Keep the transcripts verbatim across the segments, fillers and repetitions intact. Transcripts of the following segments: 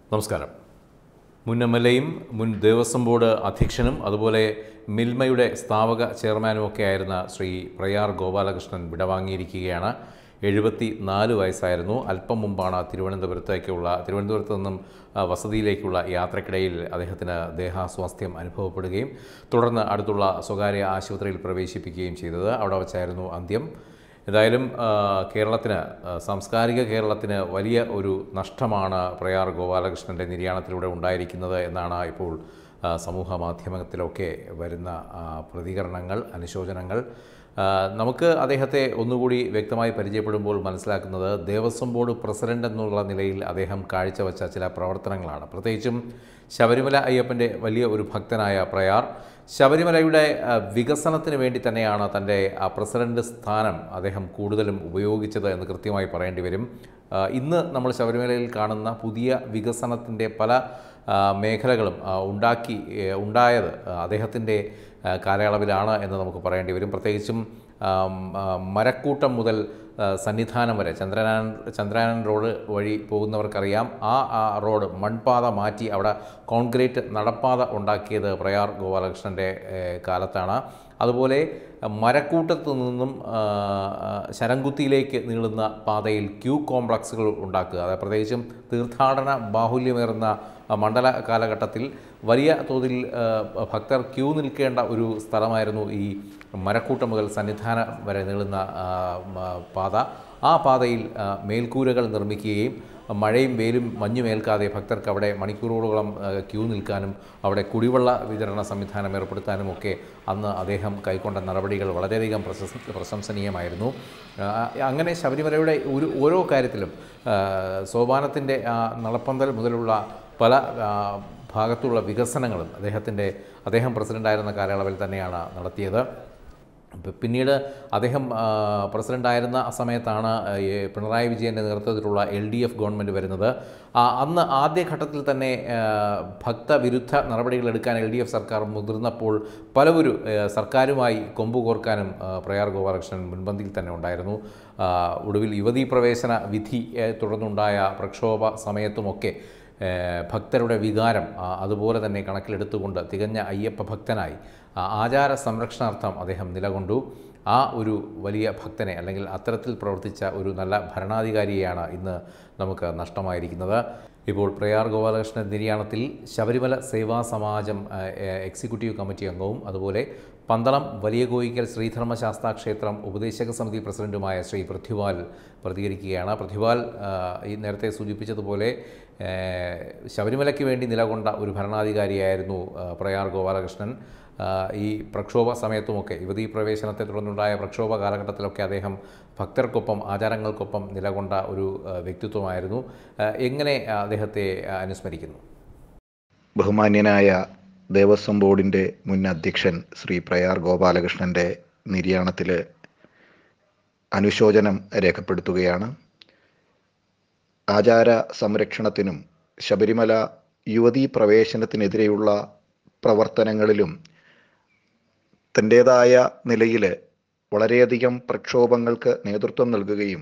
നമസ്കാരം. മുൻ M L എയും മുൻ ദേവസ്വം ബോർഡ് അധ്യക്ഷനും അതുപോലെ മിൽമയുടെ സ്ഥാപക ചെയർമാനും ഒക്കെ ആയിരുന്ന ശ്രീ പ്രയാർ ഗോപാലകൃഷ്ണൻ വിടവാങ്ങിയിരിക്കുകയാണ്. എഴുപത്തി നാല് വയസ്സായിരുന്നു. അല്പം മുമ്പാണ് തിരുവനന്തപുരത്തേക്കുള്ള തിരുവനന്തപുരത്ത് നിന്നും വസതിയിലേക്കുള്ള യാത്രക്കിടയിൽ അദ്ദേഹത്തിന് ദേഹാസ്വാസ്ഥ്യം അനുഭവപ്പെടുകയും തുടർന്ന് അടുത്തുള്ള സ്വകാര്യ ആശുപത്രിയിൽ പ്രവേശിപ്പിക്കുകയും ചെയ്തത്. അവിടെ വച്ചായിരുന്നു അന്ത്യം. ഏതായാലും കേരളത്തിന്, സാംസ്കാരിക കേരളത്തിന് വലിയ ഒരു നഷ്ടമാണ് പ്രയാർ ഗോപാലകൃഷ്ണൻ്റെ നിര്യാണത്തിലൂടെ ഉണ്ടായിരിക്കുന്നത് എന്നാണ് ഇപ്പോൾ സമൂഹ മാധ്യമത്തിലൊക്കെ വരുന്ന പ്രതികരണങ്ങൾ, അനുശോചനങ്ങൾ. നമുക്ക് അദ്ദേഹത്തെ ഒന്നുകൂടി വ്യക്തമായി പരിചയപ്പെടുമ്പോൾ മനസ്സിലാക്കുന്നത് ദേവസ്വം ബോർഡ് പ്രസിഡന്റ് എന്നുള്ള നിലയിൽ അദ്ദേഹം കാഴ്ചവെച്ച ചില പ്രവർത്തനങ്ങളാണ്. പ്രത്യേകിച്ചും ശബരിമല അയ്യപ്പൻ്റെ വലിയ ഒരു ഭക്തനായ പ്രയാർ ശബരിമലയുടെ വികസനത്തിന് വേണ്ടി തന്നെയാണ് തൻ്റെ ആ പ്രസിഡന്റ് സ്ഥാനം അദ്ദേഹം കൂടുതലും ഉപയോഗിച്ചത് എന്ന് കൃത്യമായി പറയേണ്ടി വരും. ഇന്ന് നമ്മൾ ശബരിമലയിൽ കാണുന്ന പുതിയ വികസനത്തിൻ്റെ പല മേഖലകളും ഉണ്ടാക്കി ഉണ്ടായത് അദ്ദേഹത്തിൻ്റെ കാലയളവിലാണ് എന്ന് നമുക്ക് പറയേണ്ടി വരും. പ്രത്യേകിച്ചും മരക്കൂട്ടം മുതൽ സന്നിധാനം വരെ ചന്ദ്രനാൻ ചന്ദ്രനാൻ റോഡ് വഴി പോകുന്നവർക്കറിയാം. ആ ആ റോഡ് മൺപാത മാറ്റി അവിടെ കോൺക്രീറ്റ് നടപ്പാത ഉണ്ടാക്കിയത് പ്രയാർ ഗോപാലകൃഷ്ണൻ്റെ കാലത്താണ്. അതുപോലെ മരക്കൂട്ടത്തു നിന്നും ശരംകുത്തിയിലേക്ക് നീളുന്ന പാതയിൽ ക്യൂ കോംപ്ലക്സുകൾ ഉണ്ടാക്കുക, അതായത് പ്രത്യേകിച്ചും തീർത്ഥാടന ബാഹുല്യമേറുന്ന മണ്ഡല കാലഘട്ടത്തിൽ വലിയ തോതിൽ ഭക്തർ ക്യൂ നിൽക്കേണ്ട ഒരു സ്ഥലമായിരുന്നു ഈ മരക്കൂട്ടം മുതൽ സന്നിധാനം വരെ നീളുന്ന പാത. ആ പാതയിൽ മേൽക്കൂരകൾ നിർമ്മിക്കുകയും മഴയും വെയിലും മഞ്ഞുമേൽക്കാതെ ഭക്തർക്ക് അവിടെ മണിക്കൂറുകളോളം ക്യൂ നിൽക്കാനും അവിടെ കുടിവെള്ള വിതരണ സംവിധാനം ഏർപ്പെടുത്താനും ഒക്കെ അന്ന് അദ്ദേഹം കൈക്കൊണ്ട നടപടികൾ വളരെയധികം പ്രശംസ പ്രശംസനീയമായിരുന്നു. അങ്ങനെ ശബരിമലയുടെ ഒരു ഓരോ കാര്യത്തിലും സോപാനത്തിൻ്റെ നടപ്പന്തൽ മുതലുള്ള പല ഭാഗത്തുള്ള വികസനങ്ങളും അദ്ദേഹത്തിൻ്റെ അദ്ദേഹം പ്രസിഡൻ്റായിരുന്ന കാലയളവിൽ തന്നെയാണ് നടത്തിയത്. പിന്നീട് അദ്ദേഹം പ്രസിഡൻ്റായിരുന്ന സമയത്താണ് പിണറായി വിജയൻ്റെ നേതൃത്വത്തിലുള്ള എൽ ഡി എഫ് ഗവൺമെൻറ് വരുന്നത്. അന്ന് ആദ്യഘട്ടത്തിൽ തന്നെ ഭക്തവിരുദ്ധ നടപടികൾ എടുക്കാൻ എൽ ഡി എഫ് സർക്കാർ മുതിർന്നപ്പോൾ പലവരും സർക്കാരുമായി കൊമ്പുകോർക്കാനും പ്രയാർ ഗോപാലകൃഷ്ണൻ മുൻപന്തിയിൽ തന്നെ ഉണ്ടായിരുന്നു. ഒടുവിൽ യുവതീ പ്രവേശന വിധിയെ തുടർന്നുണ്ടായ പ്രക്ഷോഭ സമയത്തുമൊക്കെ ഭക്തരുടെ വികാരം അതുപോലെ തന്നെ കണക്കിലെടുത്തുകൊണ്ട് തികഞ്ഞ അയ്യപ്പ ഭക്തനായി ആചാര സംരക്ഷണാർത്ഥം അദ്ദേഹം നിലകൊണ്ടു. ആ ഒരു വലിയ ഭക്തനെ, അല്ലെങ്കിൽ അത്തരത്തിൽ പ്രവർത്തിച്ച ഒരു നല്ല ഭരണാധികാരിയെയാണ് ഇന്ന് നമുക്ക് നഷ്ടമായിരിക്കുന്നത്. ഇപ്പോൾ പ്രയാർ ഗോപാലകൃഷ്ണൻ നിര്യാണത്തിൽ ശബരിമല സേവാ സമാജം എക്സിക്യൂട്ടീവ് കമ്മിറ്റി അംഗവും അതുപോലെ പന്തളം വലിയ കോയിക്കൽ ശ്രീധർമ്മശാസ്താ ക്ഷേത്രം ഉപദേശക സമിതി പ്രസിഡന്റുമായ ശ്രീ പൃഥ്വിപാൽ പ്രതികരിക്കുകയാണ്. പൃഥ്വിപാൽ ഈ നേരത്തെ സൂചിപ്പിച്ചതുപോലെ ശബരിമലയ്ക്ക് വേണ്ടി നിലകൊണ്ട ഒരു ഭരണാധികാരിയായിരുന്നു പ്രയാർ ഗോപാലകൃഷ്ണൻ. ഈ പ്രക്ഷോഭ സമയത്തുമൊക്കെ യുവതീ പ്രവേശനത്തെ തുടർന്നുണ്ടായ പ്രക്ഷോഭ കാലഘട്ടത്തിലൊക്കെ അദ്ദേഹം ഭക്തർക്കൊപ്പം ആചാരങ്ങൾക്കൊപ്പം നിലകൊണ്ട ഒരു വ്യക്തിത്വമായിരുന്നു. എങ്ങനെ അദ്ദേഹത്തെ അനുസ്മരിക്കുന്നു? ബഹുമാന്യനായ ദേവസ്വം ബോർഡിൻ്റെ മുൻ അധ്യക്ഷൻ ശ്രീ പ്രയാർ ഗോപാലകൃഷ്ണൻ്റെ നിര്യാണത്തിൽ അനുശോചനം രേഖപ്പെടുത്തുകയാണ്. ആചാര സംരക്ഷണത്തിനും ശബരിമല യുവതീ പ്രവേശനത്തിനെതിരെയുള്ള പ്രവർത്തനങ്ങളിലും തൻ്റേതായ നിലയിൽ വളരെയധികം പ്രക്ഷോഭങ്ങൾക്ക് നേതൃത്വം നൽകുകയും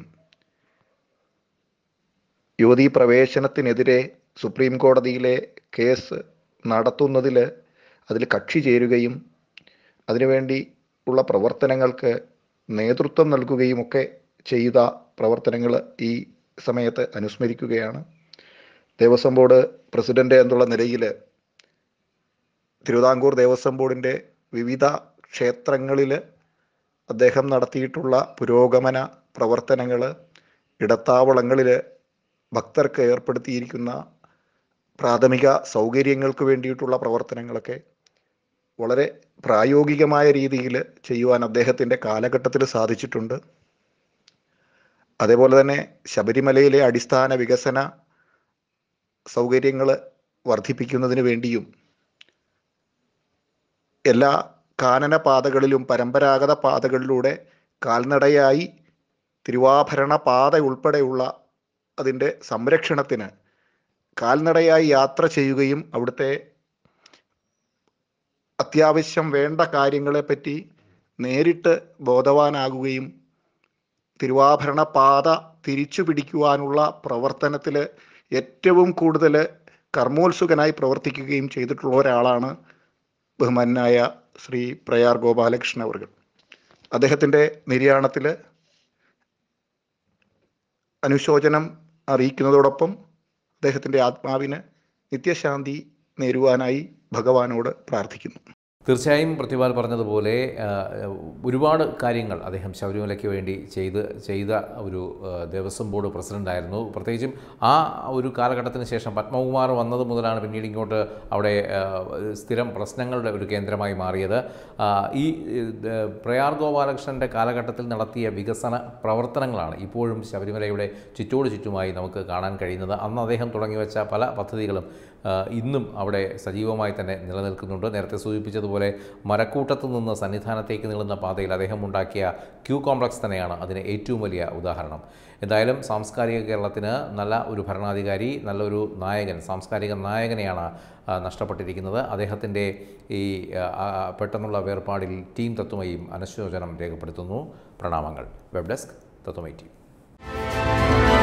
യുവതീ പ്രവേശനത്തിനെതിരെ സുപ്രീം കോടതിയിലെ കേസ് നടത്തുന്നതിൽ അതിൽ കക്ഷി ചേരുകയും അതിനുവേണ്ടി ഉള്ള പ്രവർത്തനങ്ങൾക്ക് നേതൃത്വം നൽകുകയും ഒക്കെ ചെയ്ത പ്രവർത്തനങ്ങൾ ഈ സമയത്ത് അനുസ്മരിക്കുകയാണ്. ദേവസ്വം ബോർഡ് പ്രസിഡന്റ് എന്നുള്ള നിലയിൽ തിരുവിതാംകൂർ ദേവസ്വം ബോർഡിൻ്റെ വിവിധ ക്ഷേത്രങ്ങളിൽ അദ്ദേഹം നടത്തിയിട്ടുള്ള പുരോഗമന പ്രവർത്തനങ്ങൾ, ഇടത്താവളങ്ങളിൽ ഭക്തർക്ക് ഏർപ്പെടുത്തിയിരിക്കുന്ന പ്രാഥമിക സൗകര്യങ്ങൾക്ക് വേണ്ടിയിട്ടുള്ള പ്രവർത്തനങ്ങളൊക്കെ വളരെ പ്രായോഗികമായ രീതിയിൽ ചെയ്യുവാൻ അദ്ദേഹത്തിൻ്റെ കാലഘട്ടത്തിൽ സാധിച്ചിട്ടുണ്ട്. അതേപോലെ തന്നെ ശബരിമലയിലെ അടിസ്ഥാന വികസന സൗകര്യങ്ങൾ വർദ്ധിപ്പിക്കുന്നതിന് വേണ്ടിയും എല്ലാ കാനന പാതകളിലും പരമ്പരാഗത പാതകളിലൂടെ കാൽനടയായി തിരുവാഭരണ പാത ഉൾപ്പെടെയുള്ള അതിൻ്റെ സംരക്ഷണത്തിന് കാൽനടയായി യാത്ര ചെയ്യുകയും അവിടുത്തെ അത്യാവശ്യം വേണ്ട കാര്യങ്ങളെപ്പറ്റി നേരിട്ട് ബോധവാനാകുകയും തിരുവാഭരണ പാത തിരിച്ചു പിടിക്കുവാനുള്ള പ്രവർത്തനത്തിൽ ഏറ്റവും കൂടുതൽ കർമ്മോത്സുകനായി പ്രവർത്തിക്കുകയും ചെയ്തിട്ടുള്ള ഒരാളാണ് ബഹുമാനായ ശ്രീ പ്രയാർ ഗോപാലകൃഷ്ണൻ അവർ. അദ്ദേഹത്തിൻ്റെ നിര്യാണത്തിൽ അനുശോചനം അറിയിക്കുന്നതോടൊപ്പം അദ്ദേഹത്തിൻ്റെ ആത്മാവിന് നിത്യശാന്തി നേരുവാനായി ഭഗവാനോട് പ്രാർത്ഥിക്കുന്നു. തീർച്ചയായും പ്രതിപാൽ പറഞ്ഞതുപോലെ ഒരുപാട് കാര്യങ്ങൾ അദ്ദേഹം ശബരിമലയ്ക്ക് വേണ്ടി ചെയ്ത് ചെയ്ത ഒരു ദേവസ്വം ബോർഡ് പ്രസിഡൻ്റായിരുന്നു. പ്രത്യേകിച്ചും ആ ഒരു കാലഘട്ടത്തിന് ശേഷം പത്മകുമാർ വന്നത് മുതലാണ് പിന്നീട് ഇങ്ങോട്ട് അവിടെ സ്ഥിരം പ്രശ്നങ്ങളുടെ ഒരു കേന്ദ്രമായി മാറിയത്. ഈ പ്രയാർ ഗോപാലകൃഷ്ണൻ്റെ കാലഘട്ടത്തിൽ നടത്തിയ വികസന പ്രവർത്തനങ്ങളാണ് ഇപ്പോഴും ശബരിമലയുടെ ചുറ്റോട് ചുറ്റുമായി നമുക്ക് കാണാൻ കഴിയുന്നത്. അന്ന് അദ്ദേഹം തുടങ്ങിവെച്ച പല പദ്ധതികളും ഇന്നും അവിടെ സജീവമായി തന്നെ നിലനിൽക്കുന്നുണ്ട്. നേരത്തെ സൂചിപ്പിച്ചതുപോലെ മരക്കൂട്ടത്തു നിന്ന് സന്നിധാനത്തേക്ക് നീളുന്ന പാതയിൽ അദ്ദേഹം ഉണ്ടാക്കിയ ക്യൂ കോംപ്ലക്സ് തന്നെയാണ് അതിന് ഏറ്റവും വലിയ ഉദാഹരണം. എന്തായാലും സാംസ്കാരിക കേരളത്തിന് നല്ല ഒരു ഭരണാധികാരി, നല്ലൊരു നായകൻ, സാംസ്കാരിക നായകനെയാണ് നഷ്ടപ്പെട്ടിരിക്കുന്നത്. അദ്ദേഹത്തിൻ്റെ ഈ പെട്ടെന്നുള്ള വേർപാടിൽ ടീം തത്വമയും അനുശോചനം രേഖപ്പെടുത്തുന്നു. പ്രണാമങ്ങൾ. Web desk Tattvamayi T V.